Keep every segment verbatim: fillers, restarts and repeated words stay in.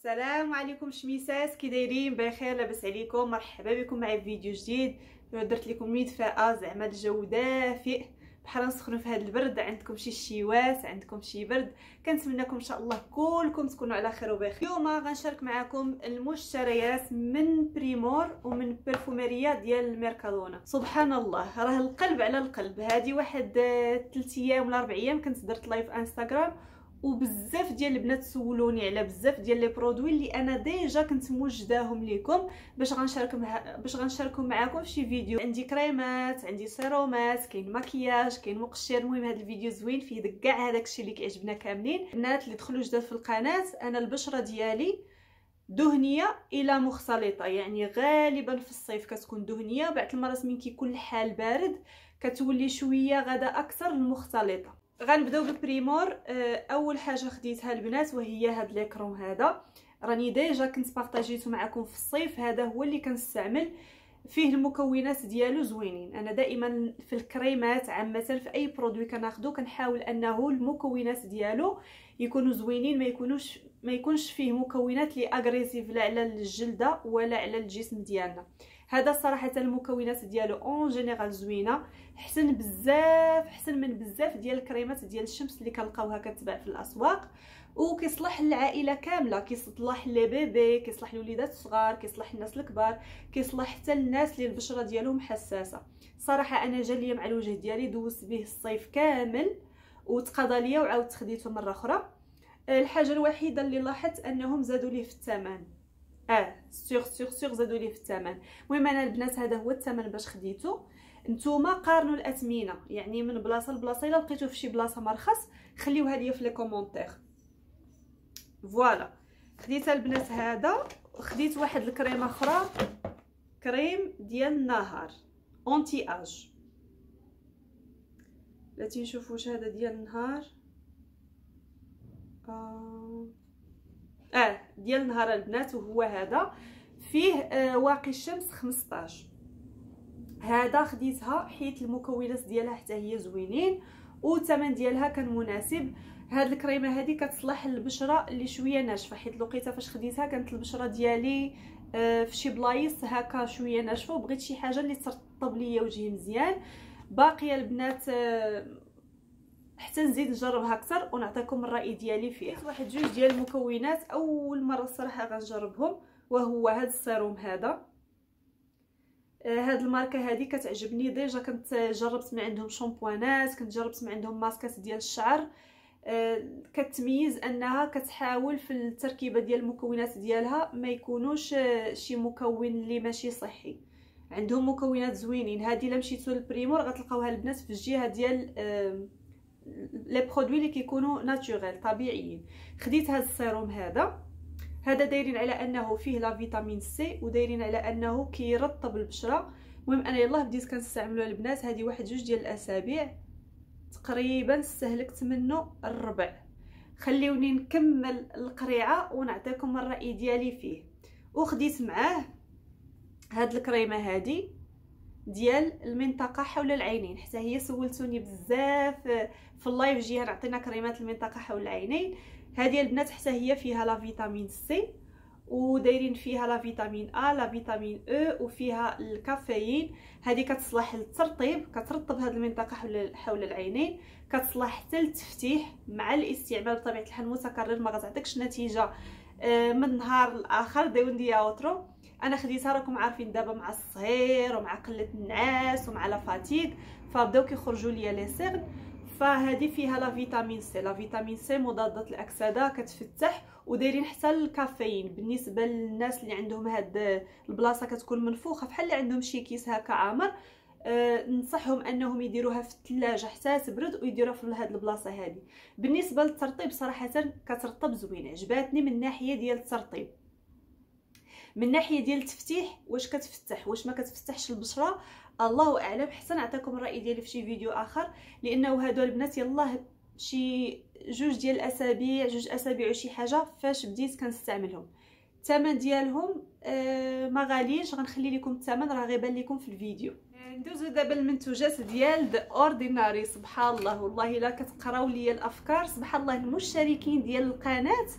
السلام عليكم شميسات، كي دايرين؟ بخير لاباس عليكم؟ مرحبا بكم معي في فيديو جديد. درت لكم مدفأة، زعما الجو دافئ بحال نسخنوا في هذا البرد. عندكم شي شيوات، عندكم شي برد، كنتمنىكم ان شاء الله كلكم تكونوا على خير وبخير. اليوم غنشارك معكم المشتريات من بريمور ومن برفوميريا ديال الميركادونا. سبحان الله، راه القلب على القلب. هذه واحد ثلاث ايام ولا اربع ايام كنت درت لايف انستغرام، وبزاف ديال البنات سولوني على بزاف ديال لي برودوي اللي انا ديجا كنت موجداهم لكم باش غنشارك مع... باش غنشاركهم معكم في شي فيديو. عندي كريمات، عندي سيرومات، كاين مكياج، كاين مقشر. المهم هذا الفيديو زوين فيه كاع هذاك الشيء اللي كيعجبنا كاملين. البنات اللي دخلوا جداد في القناه، انا البشره ديالي دهنيه الى مختلطه، يعني غالبا في الصيف كتكون دهنيه، بعض المرات من كيكون الحال بارد كتولي شويه غدا اكثر المختلطه. غنبداو ببريمور. اول حاجه خديتها البنات وهي هاد ليكرون. هذا راني ديجا كنت بارطاجيته معكم في الصيف، هذا هو اللي كنستعمل فيه. المكونات ديالو زوينين. انا دائما في الكريمات عامه في اي برودوي كناخذو كنحاول انه المكونات ديالو يكونوا زوينين، ما يكونوش ما يكونش فيه مكونات لي اغريسيف لا على الجلده ولا على الجسم ديالنا. هذا صراحه المكونات ديالو اون جينيرال زوينه، حسن بزاف، حسن من بزاف ديال الكريمات ديال الشمس اللي كنلقاوها كتباع في الاسواق، وكيصلح للعائله كامله. كيصلح لي بيبي، كيصلح لوليدات الصغار، كيصلح الناس الكبار، كيصلح حتى الناس اللي البشره ديالهم حساسه. صراحه انا جا ليا مع الوجه ديالي، دوزت به الصيف كامل وتقضى ليا وعاودت خديته مره اخرى. الحاجه الوحيده اللي لاحظت انهم زادوا ليه في الثمن. اه سيغ سيغ سيغ زادوا ليه في الثمن. المهم انا البنات هذا هو الثمن باش خديته. نتوما قارنوا الاثمنه، يعني من بلاصه لبلاصه. الا لقيتو في شي بلاصه مرخص خليوها ليا في لي كومونتير. فوالا خديتها البنات. هذا خديت واحد الكريمه اخرى، كريم ديال النهار اونتي اج. لا تنشوفوا واش هذا ديال النهار. آه. اه ديال النهار البنات، وهو هذا فيه آه واقي الشمس خمسطاش. هذا خديتها حيت المكونات ديالها حتى هي زوينين والثمن ديالها كان مناسب. هاد الكريمه هذه كتصلح للبشره اللي شويه ناشفه، حيت لقيتها فاش خديتها كانت البشره ديالي آه في شي بلايص هكا شويه ناشفه، وبغيت شي حاجه اللي ترطب ليا وجهي مزيان. باقيه البنات آه حتى نزيد نجربها اكثر ونعطيكم الراي ديالي فيها. واحد جوج ديال المكونات اول مره الصراحه غنجربهم، وهو هذا السيروم. هذا هاد الماركه هذه كتعجبني، ديجا كنت جربت من عندهم شامبوانات، كنت جربت من عندهم ماسكات ديال الشعر. كتميز انها كتحاول في التركيبه ديال المكونات ديالها ما يكونوش شي مكون اللي ماشي صحي. عندهم مكونات زوينين. هذه الا مشيتو للبريمور غتلقاوها البنات في الجهه ديال لي برودوي اللي كيكونوا ناتوريل طبيعيين. خديت هذا السيروم. هذا هذا دايرين على انه فيه لا فيتامين سي، ودايرين على انه كيرطب البشره. المهم انا يلاه بديت كنستعملو البنات. هذه واحد جوج ديال الاسابيع تقريبا استهلكت منه الربع. خليوني نكمل القريعه ونعطيكم الراي ديالي فيه. وخديت معاه هاد الكريمه هذه ديال المنطقه حول العينين، حتى هي سولتوني بزاف في اللايف جيها نعطينا كريمات المنطقه حول العينين. هذه البنات حتى هي فيها لا فيتامين سي، ودايرين فيها لا فيتامين ا، لا فيتامين او، وفيها الكافيين. هذه كتصلح للترطيب، كترطب هذه المنطقه حول حول العينين، كتصلح حتى للتفتيح. مع الاستعمال بطبيعه الحال متكرر ما غتعطيكش نتيجه من نهار لاخر. داون دي اوترو. انا خديتها راكم عارفين دابا مع الصهير ومع قله النعاس ومع لا فاتيك، فبداو كيخرجوا ليا لي سيغن. فهذه فيها لا فيتامين سي. لا فيتامين سي مضاده للاكسده، كتفتح. ودايرين حتى الكافيين بالنسبه للناس اللي عندهم هاد البلاصه كتكون منفوخه بحال اللي عندهم شي كيس هكا عامر. أه ننصحهم انهم يديروها في الثلاجه حتى تبرد ويديروها في هاد البلاصه هذه. بالنسبه للترطيب صراحه كترطب زوين، عجباتني من ناحيه ديال الترطيب. من ناحيه ديال التفتيح واش كتفتح واش ما كتفتحش البشره الله اعلم. حتى نعطيكم الراي ديالي في شي فيديو اخر، لانه هادو البنات يلاه شي جوج ديال الاسابيع جوج اسابيع وشي حاجه فاش بديت كنستعملهم. الثمن ديالهم آه ما غاليش، غنخلي لكم الثمن راه غيبان لكم في الفيديو. ندوزو دابا المنتوجات ديال ذا اورديناري. سبحان الله، والله الا كتقراو لي الافكار سبحان الله. المشتركين ديال القناه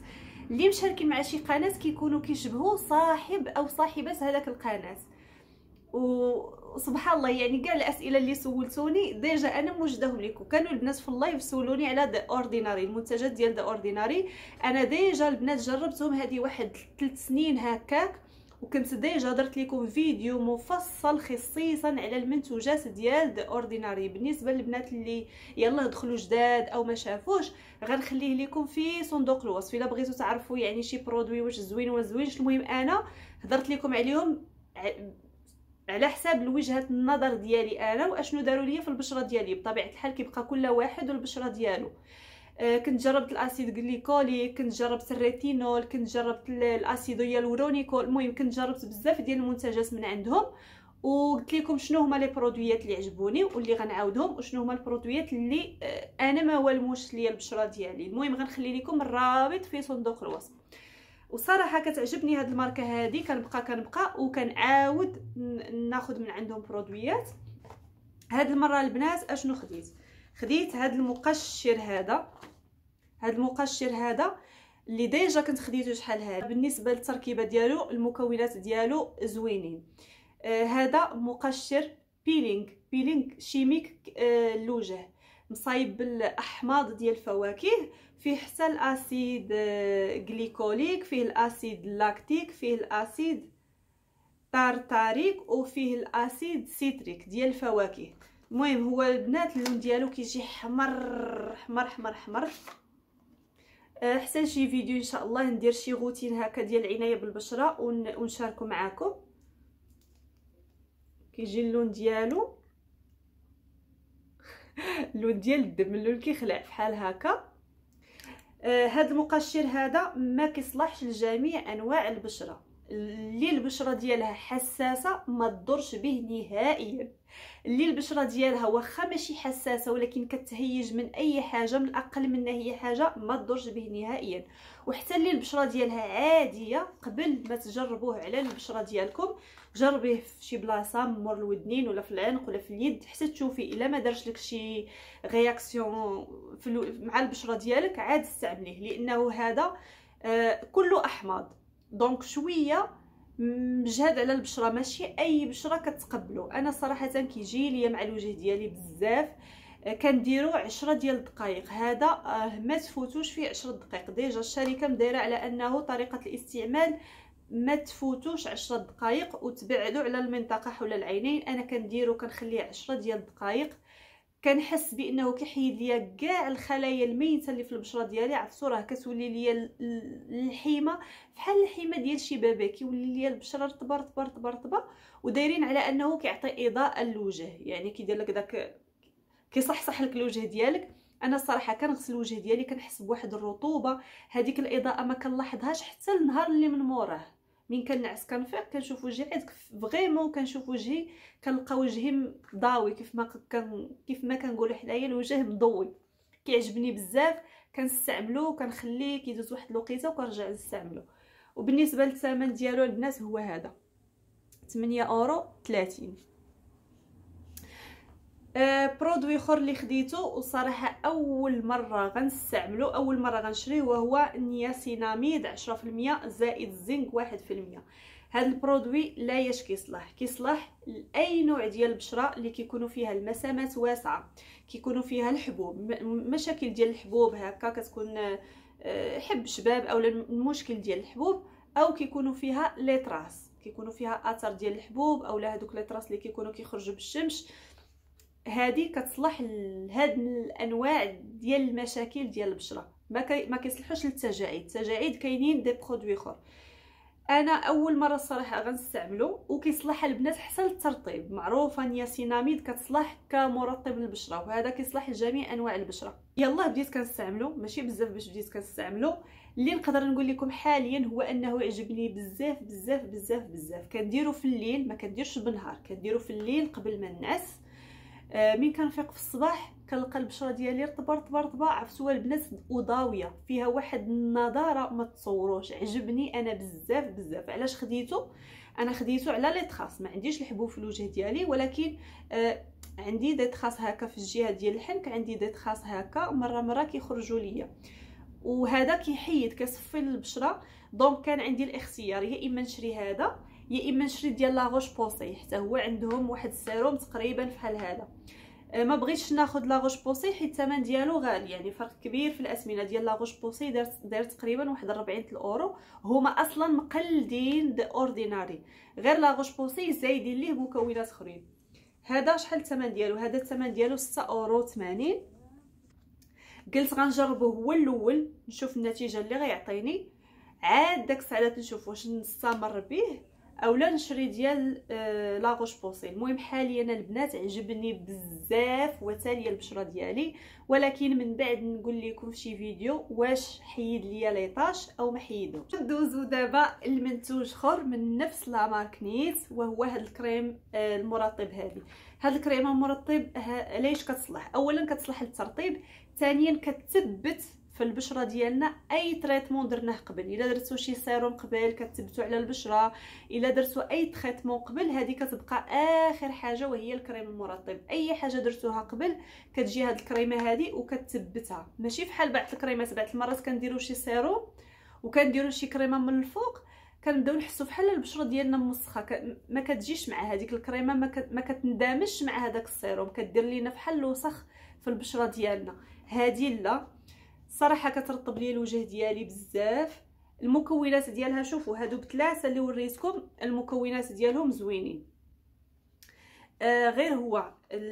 اللي مشاركين مع شي قناه كيكونوا كيشبهوا صاحب او صاحبه هذاك القناه. وسبحان الله يعني كاع الاسئله اللي سولتوني ديجا انا موجداهم لكم. كانوا البنات في اللايف سولوني على ذا اورديناري، المنتجات ديال ذا اورديناري. انا ديجا البنات جربتهم هذه واحد ثلاث سنين هكاك، وكنت ديجا درت لكم فيديو مفصل خصيصا على المنتوجات ديال ذا اورديناري. بالنسبه للبنات اللي يلا دخلوا جداد او ما شافوش، غنخليه لكم في صندوق الوصف الا بغيتوا تعرفوا يعني شي برودوي واش زوين ولا زوينش. المهم انا هضرت لكم عليهم على حساب الوجهه النظر ديالي انا واشنو داروا لي في البشره ديالي. بطبيعه الحال كيبقى كل واحد والبشره ديالو. آه كنت جربت الاسيد غليكوليك، كنت جربت الريتينول، كنت جربت الاسيد هيالورونيكول. المهم كنت جربت بزاف ديال المنتجات من عندهم، وقلت لكم شنو هما لي برودويات اللي عجبوني واللي غنعاودهم، وشنو هما البرودويات اللي آه انا ما والموش ليا البشره ديالي. المهم غنخلي لكم الرابط في صندوق الوصف. وصراحه كتعجبني هاد الماركه هادي، كنبقى كنبقى وكنعاود ناخذ من عندهم برودويات. هاد المره البنات اشنو خديت؟ خديت هاد المقشر هذا. هاد المقشر هذا اللي ديجا كنت خديته شحال هذا. بالنسبه للتركيبه ديالو المكونات ديالو زوينين. آه هذا مقشر بيلينغ بيلينغ شيميك آه لوجه، مصايب بالاحماض ديال الفواكه، فيه حتى الاسيد غليكوليك، فيه الاسيد لاكتيك، فيه الاسيد تارتاريك، وفيه الاسيد سيتريك ديال الفواكه. المهم هو البنات اللون ديالو كيجي حمر حمر حمر حمر. أه حتى شي فيديو ان شاء الله ندير شي روتين هكا ديال العنايه بالبشره ونشاركه معكم. كيجي اللون ديالو اللون ديال الدم، اللون كيخلع بحال هكا. آه هاد المقشر هذا ما كيصلحش لجميع انواع البشره. اللي البشره ديالها حساسه ما تضرش به نهائيا. اللي البشره ديالها واخا ماشي حساسه ولكن كتهيج من اي حاجه، من اقل منها هي حاجه، ما تضرش به نهائيا. وحتى اللي البشره ديالها عاديه، قبل ما تجربوه على البشره ديالكم جربيه في شي بلاصه مور الودنين ولا في العنق ولا في اليد حتى تشوفي الا ما دارش لك شي رياكسيون مع البشره ديالك عاد استعمليه، لانه هذا آه كله احماض. دونك شويه مجهد على البشره، ماشي اي بشره كتقبلو. انا صراحه كيجي ليا مع الوجه ديالي بزاف. كنديرو عشرة ديال الدقائق. هذا ما تفوتوش فيه عشرة دقائق. ديجا الشركه مدايره على انه طريقه الاستعمال ما تفوتوش عشرة دقائق وتبعدوا على المنطقه حول العينين. انا كنديرو كنخليه عشرة ديال الدقائق. كنحس بانه كيحيد ليا كاع الخلايا الميته اللي في البشره ديالي. عرفتوا راه كتولي ليا الحيمه بحال الحيمه ديال شي بابا، كيولي ليا البشره رطبه رطبه رطبه رطبه. ودايرين على انه كيعطي اضاءه للوجه، يعني كيدير لك داك كيصحصح لك الوجه ديالك. انا الصراحه كنغسل الوجه ديالي كنحس بواحد الرطوبه، هذيك الاضاءه ما كنلاحظهاش حتى النهار اللي من موراه. من كنعس كنفيق كنشوف وجهي عاد فريمون كنشوف وجهي كنلقى وجهي ضاوي، كيف ما كان كيف ما كنقولوا حنايا الوجه مضوي. كيعجبني بزاف، كنستعملو وكنخليه كيدوز واحد الوقيته وكنرجع نستعملو. وبالنسبه للثمن ديالو البنات هو هذا ثمانية اورو ثلاثين. آه برودوي اخر اللي خديته وصراحه اول مره غنستعملو اول مره غنشريه وهو النياسيناميد عشرة في المية زائد الزنك واحد في المية. هذا البرودوي لا ياش كيصلح كيصلح لاي نوع ديال البشره اللي كيكونوا فيها المسامات واسعه، كيكونوا فيها الحبوب، مشاكل ديال الحبوب هكا كتكون آه حب شباب او المشكل ديال الحبوب، او كيكونوا فيها لي تراس، كيكونوا فيها اثر ديال الحبوب اولا هذوك لي تراس اللي كيكونوا كيخرجوا بالشمس. هذه كتصلح لهاد الانواع ديال المشاكل ديال البشره. ما كي ما كيصلحوش للتجاعيد. التجاعيد كاينين دي برودوي اخر. انا اول مره الصراحه غنستعملو وكيصلح البنات حتى للترطيب. معروفه نياسيناميد كتصلح كمرطب للبشره، وهذا كيصلح لجميع انواع البشره. يلا بديت كنستعملو، ماشي بزاف باش بديت كنستعملو. اللي نقدر نقول لكم حاليا هو انه عجبني بزاف بزاف بزاف بزاف. كنديرو في الليل، ما كنديرش بالنهار، كنديرو في الليل قبل ما نعس. آه من كنفيق في الصباح كنلقى البشره ديالي رطبه رطبه رطبه. عرفتوا البنات وضاويه فيها واحد النضاره ما تصوروش. عجبني انا بزاف بزاف. علاش خديته؟ انا خديته على لي تخاص. ما عنديش الحبوب في الوجه ديالي، ولكن آه عندي دي تخاص هكا في الجهه ديال الحنك، عندي دي تخاص هكا مره مره كيخرجوا ليا. وهذا كيحيد كيصفي البشره. دونك كان عندي الاختيار يا اما نشري هذا يا اما نشري ديال لا روش بوسي، حتى هو عندهم واحد السيروم تقريبا بحال هذا. ما بغيتش ناخذ لا روش بوسي حيت الثمن ديالو غالي، يعني فرق كبير في الاثمنه ديال لا روش بوسي. دار دار تقريبا واحد أربعين الاورو، هما اصلا مقلدين د اورديناري، غير لا روش بوسي زايدين ليه مكونات اخرين. هذا شحال الثمن ديالو؟ هذا الثمن ديالو ستة اورو ثمانين. قلت غنجربه هو الاول نشوف النتيجه اللي غيعطيني، عاد داك الساعات نشوف واش نستمر به اولا نشري ديال آه لا روش بوسي. المهم حاليا البنات عجبني بزاف وتاليه البشره ديالي، ولكن من بعد نقول لكم في شي فيديو واش حيد ليا ليطاش او ما حيدو. ندوزو دابا المنتوج اخر من نفس لا مارك نيت، وهو هذا الكريم آه المرطب. هذه هذا الكريم المرطب علاش كتصلح؟ اولا كتصلح للترطيب، ثانيا كتثبت في البشره ديالنا اي تريتمون درناه قبل. الا درتو شي سيروم قبل كتثبتو على البشره، الا درتو اي تريتمون قبل هذه كتبقى اخر حاجه وهي الكريم المرطب. اي حاجه درتوها قبل كتجي هاد الكريمه هذه وكتثبتها، ماشي بحال بعض الكريمات. بعض المرات كنديروا شي سيروم وكنديروا شي كريمه من الفوق كنبداو نحسوا بحال البشره ديالنا موسخه، ما كتجيش مع هذيك الكريمه، ما كتندمجش مع هذاك السيروم، كدير لينا بحال الوسخ في البشره ديالنا. هذه لا صراحه كترطب لي الوجه ديالي بزاف. المكونات ديالها شوفوا هادو بثلاثه اللي وريتكم، المكونات ديالهم زوينين. آه غير هو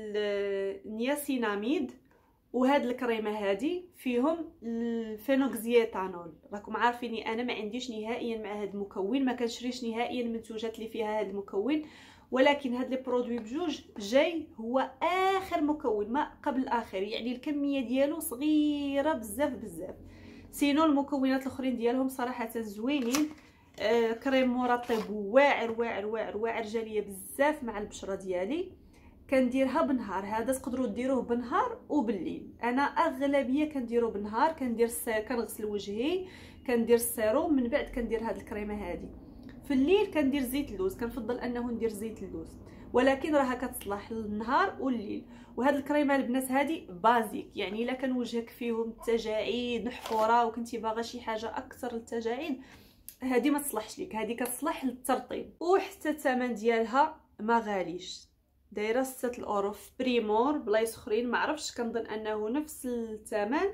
النياسيناميد وهاد الكريمه هادي فيهم الفينوكسيتانول. راكم عارفيني انا ما عنديش نهائيا مع هاد المكون، ما كنشريش نهائيا المنتوجات اللي فيها هاد المكون، ولكن هاد لي برودوي بجوج جاي هو اخر مكون ما قبل الاخر، يعني الكميه ديالو صغيره بزاف بزاف. سينو المكونات الاخرين ديالهم صراحه زوينين. آه كريم مرطب واعر واعر واعر واعر، جاليه بزاف مع البشره ديالي. كنديرها بنهار، هذا تقدروا ديروه بنهار وبالليل. انا اغلبيه كنديرو بنهار، كندير السير كنغسل وجهي كندير السيروم، من بعد كندير هاد الكريمه هذه. في الليل كندير زيت اللوز، كنفضل انه ندير زيت اللوز، ولكن راها كتصلح للنهار والليل. وهاد الكريمه البنات هذه بازيك، يعني الا كان وجهك فيهم التجاعيد محفوره وكنتي باغا شي حاجه اكثر للتجاعيد، هذه ما تصلحش لك، هذه كتصلح للترطيب. وحتى الثمن ديالها ما غاليش، دايره ستة الاورو في بريمور. بلايص اخرين ما عرفتش، كنظن انه نفس الثمن،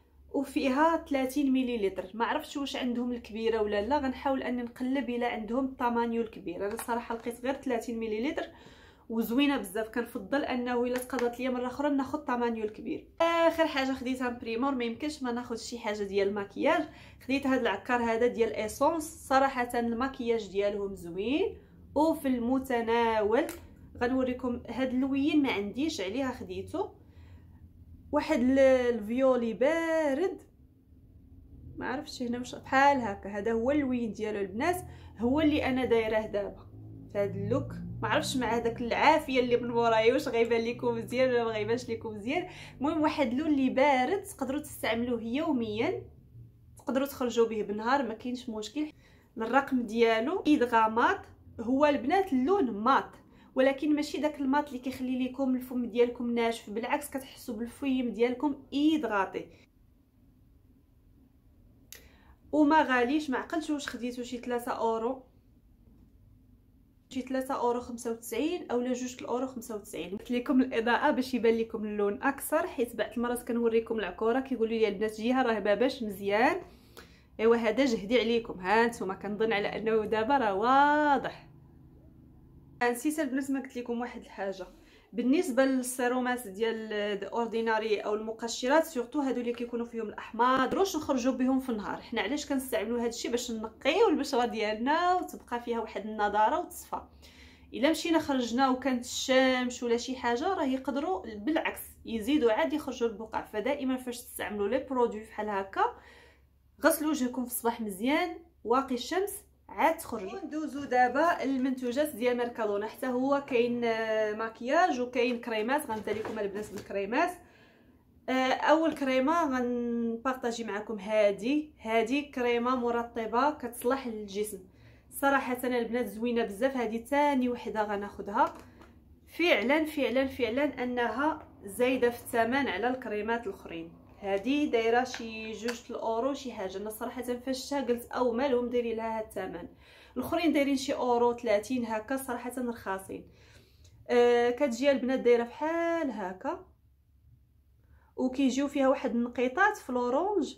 وفيها ثلاثين مليلتر. ما عرفتش واش عندهم الكبيره ولا لا، غنحاول اني نقلب الى عندهم الطمانيو الكبير. انا صراحه لقيت غير ثلاثين مليلتر وزوينه بزاف، كنفضل انه الا تقضات ليا مره اخرى ناخذ الطمانيو الكبير. اخر حاجه خديتها من بريمور، ما يمكنش ما ناخذ شي حاجه ديال الماكياج. خديت هذا العكار هذا ديال ايسونس، صراحه الماكياج ديالهم زوين وفي المتناول. غنوريكم هاد اللوين ما عنديش عليها، خديته واحد الفيولي بارد، ما عرفتش هنا مش بحال هكا. هذا هو اللوين ديالو البنات، هو اللي انا دايراه دابا في هذا اللوك. ما عرفتش مع هذاك العافيه اللي من مورايا واش غيبان لكم مزيان ولا ما غيبانش لكم مزيان. المهم واحد اللون اللي بارد تقدروا تستعملوه يوميا، تقدروا تخرجوا به بالنهار ما كاينش مشكل. الرقم ديالو ادغامات، هو البنات اللون مات، ولكن ماشي داك الماط اللي كيخلي لكم الفم ديالكم ناشف، بالعكس كتحسوا بالفيم ديالكم ايضغاطي. وما غاليش، ما عقلتش واش خديتو شي ثلاثة اورو، شي ثلاثة اورو خمسة وتسعين اولا جوج الاورو خمسة وتسعين. قلت لكم الاضاءه باش يبان لكم اللون اكثر، حيت بعض المرات كنوريكم العكوره كيقولوا لي البنات جيها راه باباش مزيان. ايوا هذا جهدي عليكم، ها نتوما كنظن على انه دابا راه واضح. نسيت البنات ما قلت لكم واحد الحاجه بالنسبه للسيرومات ديال اورديناري او المقشرات، سورتو هادو اللي كيكونوا فيهم الاحماض، دروش نخرجوا بهم في النهار. حنا علاش كنستعملوا هذا الشيء؟ باش نقيو البشره ديالنا وتبقى فيها واحد النضاره وتصفى. الا مشينا خرجنا وكانت الشمس ولا شي حاجه راه يقدروا بالعكس يزيدوا عاد يخرجوا البقع. فدائما فاش تستعملوا لي برودوي بحال هكا غسلوا وجهكم في الصباح مزيان واقي الشمس عاد تخرجوا. ندوزو دابا المنتوجات ديال ميركادونا، حتى هو كاين ماكياج وكاين كريمات. غندير لكم البنات بالكريمات. اول كريمه غنبارطاجي معكم هذه هذه كريمه مرطبه كتصلح للجسم. صراحه انا البنات زوينه بزاف، هذه ثاني وحده غناخذها. فعلا فعلا فعلا انها زايده في الثمن على الكريمات الاخرين. هذه دايره شي جوج الاورو شي حاجه. انا صراحه فاش شفتها قلت او مالهم دايرين لها هذا الثمن. الاخرين دايرين شي اورو ثلاثين هكا، صراحه رخاصين. آه كتجي البنات دايره بحال هكا، وكيجيو فيها واحد النقيطات في الاورانج.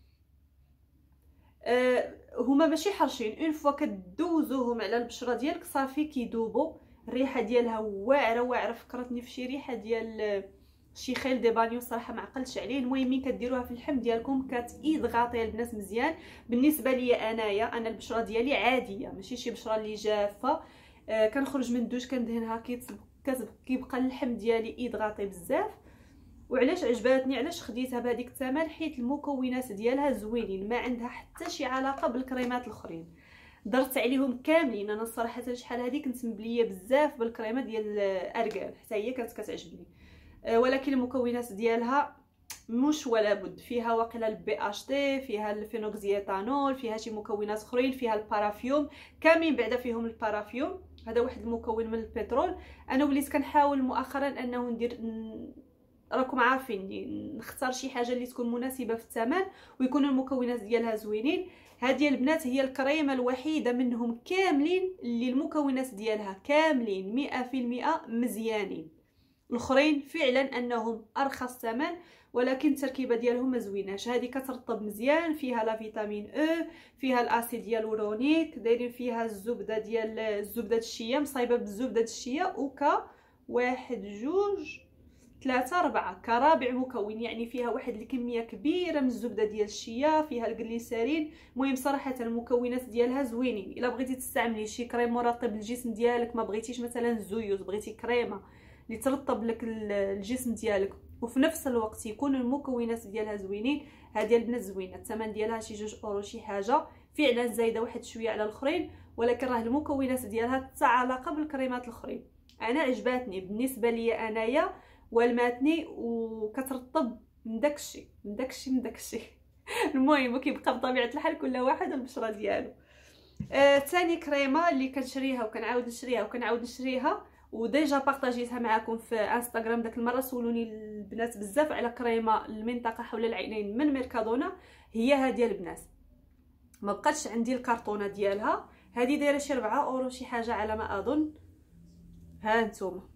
آه هما ماشي حرشين، اون فوا كدوزوهم على البشره ديالك صافي كيدوبوا. الريحه ديالها واعره واعره، فكرتني في شي ريحه ديال شي خيل دي بانيو، صراحه ما عقلتش عليه. المهم ملي كديروها في اللحم ديالكم كتيضغطي البنات مزيان. بالنسبه لي انايا انا البشره ديالي عاديه، ماشي شي بشره اللي جافه. آه كنخرج من الدوش كندهنها كيبقى اللحم ديالي يضغطي بزاف. وعلاش عجباتني، علاش خديتها بهذيك الثمن؟ حيت المكونات ديالها زوينين، ما عندها حتى شي علاقه بالكريمات الاخرين. درت عليهم كاملين. انا صراحه شحال هذه كنت مبليه بزاف بالكريمه ديال ارغان، حتى هي كانت كتعجبني. أه ولكن المكونات ديالها مش ولا بد. فيها واقيلا البي اش تي، فيها الفينوكسيتانول، فيها شي مكونات اخرين، فيها البارافيوم، كاملين بعدا فيهم البارافيوم. هذا واحد المكون من البترول. انا وليت كنحاول مؤخرا انه ندير، راكم عارفين، نختار شي حاجه اللي تكون مناسبه في الثمن ويكون المكونات ديالها زوينين. هذه البنات هي الكريمه الوحيده منهم كاملين اللي المكونات ديالها كاملين مئة في المئة مزيانين. الاخرين فعلا انهم ارخص ثمن ولكن التركيبه ديالهم ما زويناش. هذه كترطب مزيان، فيها لا فيتامين او، فيها الاسيد ديالورونيك، دايرين فيها الزبده ديال الزبده الشيا، مصايبه بالزبده الشيا، وكا واحد جوج ثلاثة أربعة كرابع مكون. يعني فيها واحد الكمية كبيرة من الزبدة ديال الشيا، فيها الجليسرين. المهم صراحة المكونات ديالها زوينين. إلا بغيتي تستعملي شي كريم مرطب للجسم ديالك، ما بغيتيش مثلا زيوت، بغيتي كريمة اللي ترطب لك الجسم ديالك وفي نفس الوقت يكون المكونات ديالها زوينين، هذه البنات زوينه. الثمن ديالها شي جوج اورو شي حاجه، فعلا زايده واحد شويه على الاخرين، ولكن راه المكونات ديالها حتى علاقه بالكريمات الاخرين. انا عجباتني بالنسبه لي انايا، والماتني وكترطب من داكشي من داكشي من داكشي المهم كيبقى بطبيعه الحال كل واحد والبشره ديالو. آه، ثاني كريمه اللي كنشريها وكنعاود نشريها وكنعاود نشريها وديجا بارطاجيتها معكم في انستغرام. داك المره سولوني البنات بزاف على كريمه المنطقه حول العينين من ميركادونا، هي هذه البنات. ما بقاتش عندي الكرتونه ديالها، هذه دايره شي أربعة اورو شي حاجه على ما اظن. ها انتم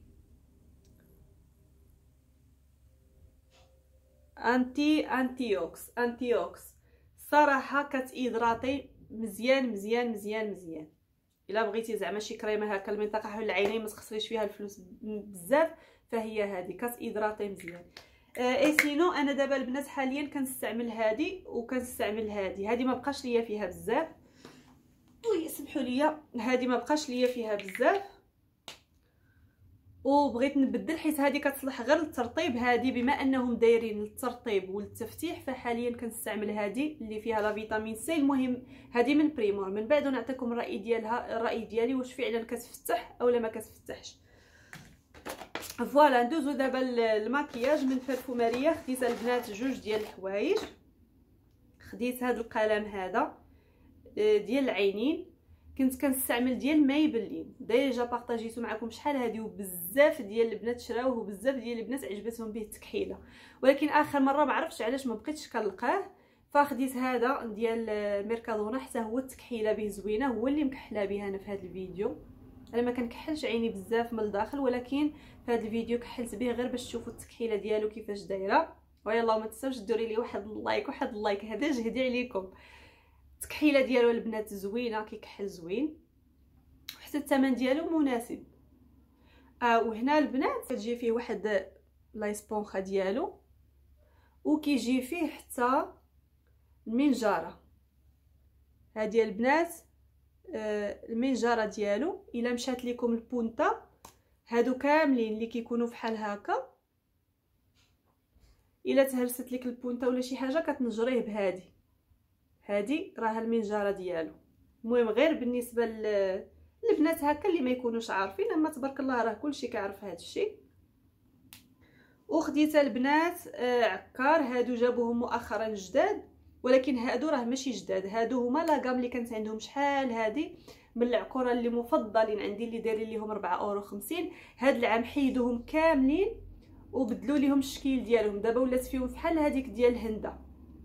انتي انتيوكس انتيوكس صراحه كتيدراطي مزيان مزيان مزيان مزيان. الا بغيتي زعما شي كريمه هكا المنطقه حول العينين ما تخسريش فيها الفلوس بزاف، فهي هذه كتيدراطي مزيان. آه اي سينو انا دابا البنات حاليا كنستعمل هذه وكنستعمل هذه. هذه ما بقاش ليا فيها بزاف، وي سمحوا لي، هذه ما بقاش ليا فيها بزاف وبغيت نبدل حيت هذه كتصلح غير للترطيب. هذه بما انهم دايرين للترطيب والتفتيح فحاليا كنستعمل هذه اللي فيها لا فيتامين سي. المهم هذه من بريمور، من بعد نعطيكم الراي ديالها الراي ديالي واش فعلا كتفتح اولا ما كتفتحش. فوالا ندوزو دابا الماكياج. من بيرفوماريه خديت البنات جوج ديال الحوايج. خديت هذا القلم هذا ديال العينين، كنت كنستعمل ديال مايبلين، ديجا بارطاجيتو معكم شحال هادي وبزاف ديال البنات شراوه وبزاف ديال البنات عجبتهم به التكحيله، ولكن اخر مره ما عرفتش علاش ما بقيتش كنلقاه فخديت هذا ديال ميركادونا حتى هو التكحيله به زوينه، هو اللي مكحله به انا في هذا الفيديو. انا ما كنكحلش عيني بزاف من الداخل، ولكن في هذا الفيديو كحلت به غير باش تشوفوا التكحيله ديالو كيفاش دايره. ويلا ما تنساوش ديروا لي واحد اللايك واحد اللايك هذا جهدي عليكم. التكحيله ديالو البنات زوينه، كيكحل زوين وحتى الثمن ديالو مناسب. اه وهنا البنات كتجي فيه واحد لايسبونخه ديالو وكيجي فيه حتى المنجاره. هذه البنات آه المنجاره ديالو الا مشات لكم البونطه هادو كاملين اللي كيكونوا فحال هكا، الا تهرست لك البونطه ولا شي حاجه كتنجريه بهادي. هادي راها المنجاره ديالو. المهم غير بالنسبه للبنات هكا اللي ما يكونوش عارفين، اما تبارك الله راه كلشي كيعرف هذا الشيء. وخديت البنات آه عكار، هادو جابوهم مؤخرا جداد، ولكن هادو راه ماشي جداد، هادو هما لاكام اللي كانت عندهم شحال هادي من العكوره اللي مفضلين عندي اللي دايرين ليهم أربعة اورو خمسين. هاد العام حيدوهم كاملين وبدلوا ليهم الشكل ديالهم. دابا ولات فيهم بحال هذيك ديال الهنده.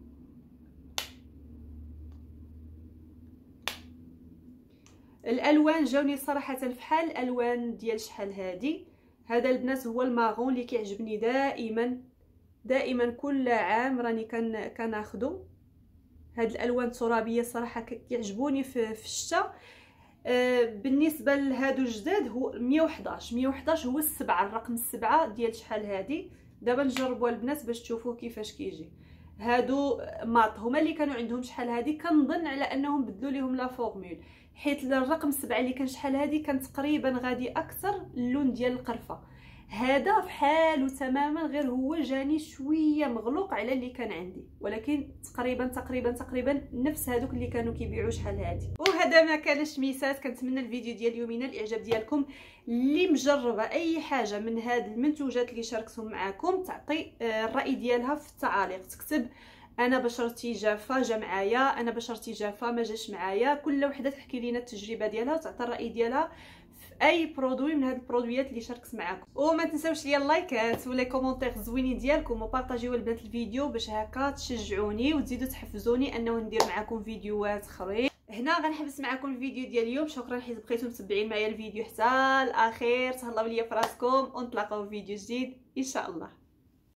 الالوان جاوني صراحه بحال الالوان ديال شحال هادي. هذا البنات هو الماغون اللي كيعجبني دائما دائما كل عام راني كان كناخذو. هاد الالوان الترابيه صراحه كيعجبوني في في الشتاء. آه بالنسبه لهادو الجداد هو مية وحداش مية وحداش هو السبعه، الرقم السبعه ديال شحال هادي. دابا نجربوا البنات باش تشوفوا كيفاش كيجي. هادو ماط هما اللي كانوا عندهم شحال هادي، كنظن على انهم بدلوا ليهم لا فورمول، حيت الرقم سبعة اللي كان شحال هادي كان تقريبا غادي اكثر اللون ديال القرفه. هذا بحالو تماما، غير هو جاني شويه مغلوق على اللي كان عندي، ولكن تقريبا تقريبا تقريبا نفس هذوك اللي كانوا كيبيعوا شحال هادي. وهذا ما كان شميسات. كنتمنى الفيديو ديال اليوم ينال الاعجاب ديالكم. اللي مجربه اي حاجه من هاد المنتوجات اللي شاركتهم معكم تعطي الراي ديالها في التعاليق، تكتب انا بشرتي جافه جا معايا، انا بشرتي جافه ما جاش معايا. كل وحده تحكي لينا التجربه ديالها وتعطي الراي ديالها في اي برودوي من هاد البرودويات اللي شاركت معكم. وما تنساوش ليا اللايكات ولا كومونتير زوينين ديالكم، وبارطاجيو البنات الفيديو باش هكا تشجعوني وتزيدوا تحفزوني انه ندير معكم فيديوهات اخرين. هنا غنحبس معكم الفيديو ديال اليوم. شكرا حيت بقيتو متبعين معايا الفيديو حتى الاخير. تهلاو ليا فراسكم ونتلاقاو في فيديو جديد ان شاء الله.